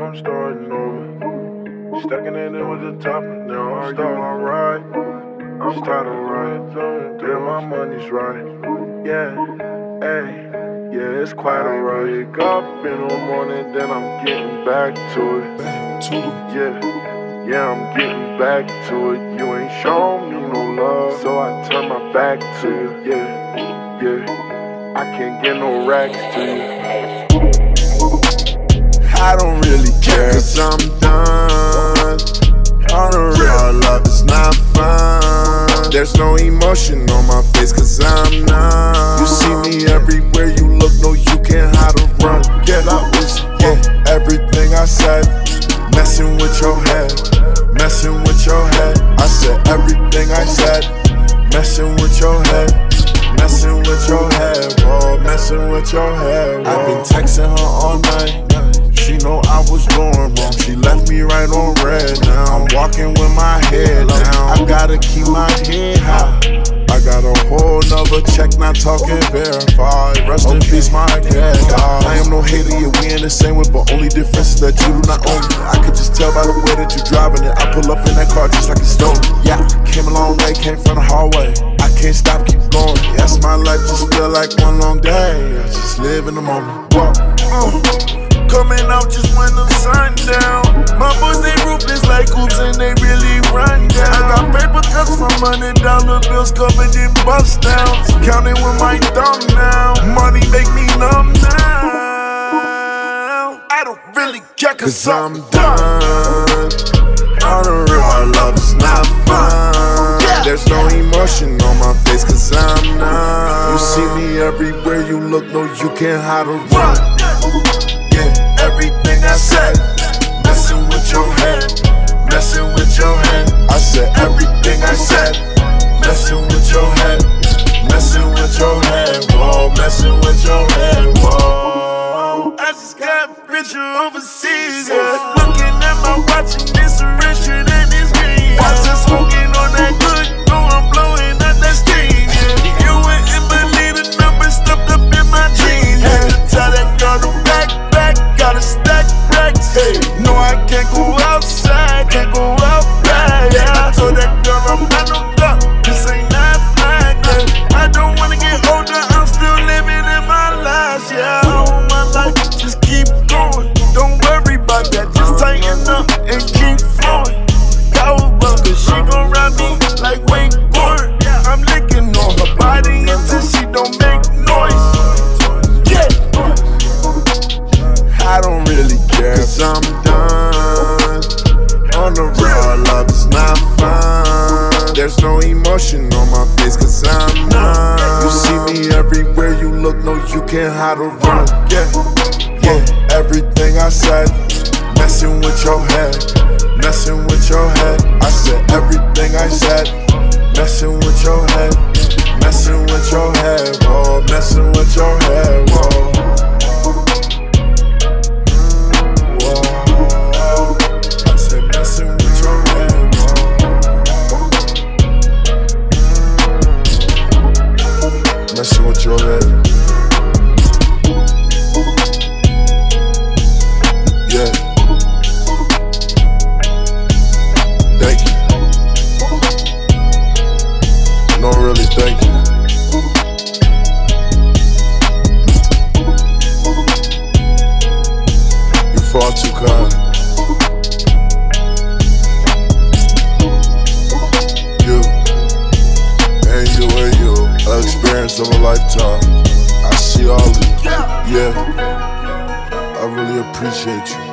I'm starting over. Stacking it in with the top, now I'm starting alright. I'm starting right, damn my money's right. Yeah, hey, yeah, it's quite alright. Wake up in the morning, then I'm getting back to it. Yeah, I'm getting back to it. You ain't showing me no love, so I turn my back to you. Yeah, I can't get no racks to you. I don't really care, cause I'm done. On the real, love is not fun. There's no emotion on my face, cause I'm numb. You see me everywhere you look, no, you can't hide or run. Get out this, everything I said, messing with your head, messing with your head. I said everything I said, messing with your head, messing with your head, whoa, messing with your head, whoa. I've been texting her all night. She know I was doing wrong. She left me right on red now. I'm walking with my head down. I gotta keep my head high. I got a whole nother check, not talking verified. Rest in peace, my cat dog. I am no hater, yeah, we in the same way, but only difference is that you do not own me. I could just tell by the way that you driving it. I pull up in that car just like it's stolen. Yeah, came a long way, came from the hallway. I can't stop, keep going. Yes, my life just feel like one long day. I just live in the moment. Coming out just when the sun down. My boys, they ruthless like hoops and they really run down. I got paper cuts from $100 bills covered in bust downs. Counting with my thumb now. Money make me numb now. I don't really care cause I'm done. On the real, our love is not fun. There's no emotion on my face cause I'm numb. You see me everywhere you look, no, you can't hide or run. Everything I said, messing with your head, messing with your head. I said everything I said, messing with your head, messing with your head, whoa, messing with your head, whoa. I just got richer overseas, yeah. Looking at my watch and it's richer than it's green. Watch it smoking on that good, no, I'm blowing out that steam, yeah. You wouldn't believe the numbers stuffed up in my jeans. Had to tell that girl to back. Gotta stack racks, hey. No, I can't go outside, can't go out back, yeah. I told that girl I'm not no duck, this ain't not flag, yeah. I don't wanna get older, I'm still living in my life, yeah. All my life, just keep going. Don't worry about that, just tighten up and keep flowing. Go up, cause she gon' ride me like wakeboard. I'm licking on her body until she don't make noise. I don't really care, cause I'm done. On the real, love is not fun. There's no emotion on my face cause I'm numb. You see me everywhere you look, no, you can't hide or run. Yeah, everything I said, messing with your head, messing with your head. I said everything I said, messing with your head, messing with your head, whoa, messing with your head, whoa. Messing with your head. Yeah. Thank you. No, really, thank you. You're far too kind. Experience of a lifetime. I see all of you. Yeah, I really appreciate you.